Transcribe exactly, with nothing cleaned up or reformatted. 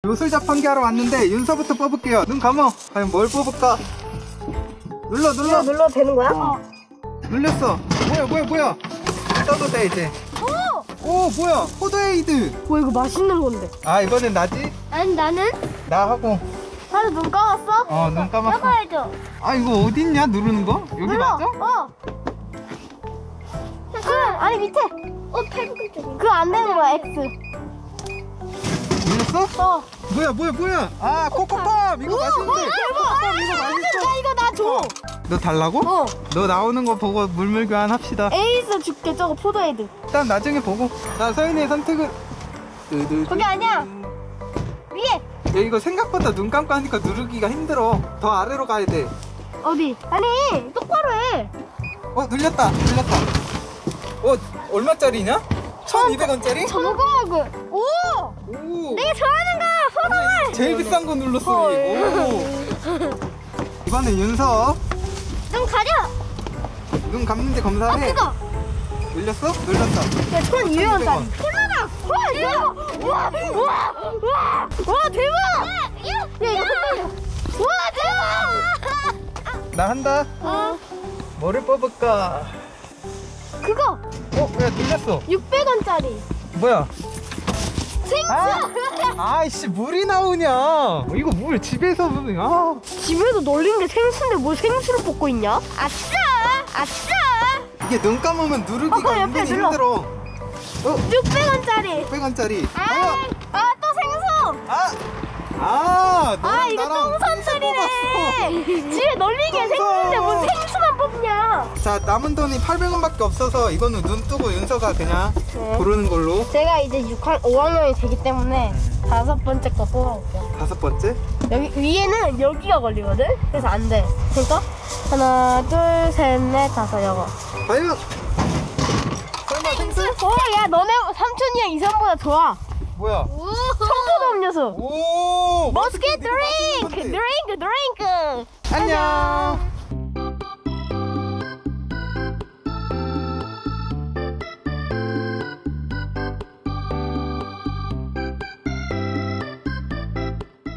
요술 자판기 하러 왔는데 윤서부터 뽑을게요. 눈 감어. 과연 뭘 뽑을까? 눌러 눌러. 눌러도 되는 거야? 어. 눌렸어. 뭐야 뭐야 뭐야. 떠도 돼 이제. 오! 오 뭐야 포도에이드. 뭐 이거 맛있는 건데. 아 이번엔 나지? 아니 나는? 나 하고. 다들 눈 감았어? 어 눈 감았어. 이거 해줘. 아 이거 어딨냐 누르는 거? 여기 눌러. 맞아? 어. 그 아니 밑에. 어 팔굽혀 쪽. 그거 안 되는 거야 X. 눌렀어? 어. 뭐야 뭐야 뭐야. 아 코코팜 이거 맛있는데. 대박. 코코팜 이거 맛있어. 나 이거 나 줘. 너 달라고? 어. 너 나오는 거 보고 물물 교환합시다. 에이스 줄게 저거 포도헤드. 일단 나중에 보고. 자 서윤이의 선택은 거기 아니야. 위에. 야 이거 생각보다 눈 감고 하니까 누르기가 힘들어. 더 아래로 가야 돼. 어디? 아니 똑바로 해. 어 눌렸다 눌렸다. 어 얼마짜리냐? 천이백 원짜리? 저거 먹어. 오. 오 내가 좋아하는 거 포도맛. 제일 비싼 거 눌렀어. 헐. 오. 이번엔 윤서. 눈 가려. 눈 감는지 아 검사해. 그거. 눌렸어? 눌렀다. 야 천이백 원짜리. 원. 콜라다. 와 대박. 와와와 와 대박. 야 이거 와 대박. 나 한다. 어 뭐를 뽑을까? 그거 어? 야 눌렸어. 육백 원짜리. 뭐야? 생수. 아, 아이씨 물이 나오냐? 이거 물 집에서 보면 아. 집에서 널린 게 생수인데 뭘 생수를 뽑고 있냐? 아싸! 아싸! 이게 눈 감으면 어, 누르기가 그거 옆에 은근히 눌러. 힘들어. 어? 육백 원짜리. 육백 원짜리. 아, 아, 또 생수. 아! 아! 아, 너랑 이거 나랑 똥손들이네. 집에 널린 게 생수인데 뭘 생수만 뽑냐? 자, 남은 돈이 팔백 원밖에 없어서 이거는 눈 뜨고 윤서가 그냥 네. 고르는 걸로. 제가 이제 육 학, 오 학년이 되기 때문에 다섯 번째 거 뽑아볼게요. 다섯 번째? 여기 위에는 여기가 걸리거든? 그래서 안 돼. 그러니까 하나, 둘, 셋, 넷, 다섯, 여섯. 과연? 설마 생수? 어, 야, 너네 삼촌이 형 이선보다 좋아. 뭐야? 청포도 음료수. 오! 머스켓 이거 맛있는 드링크! 건데. 드링크! 드링크! 안녕.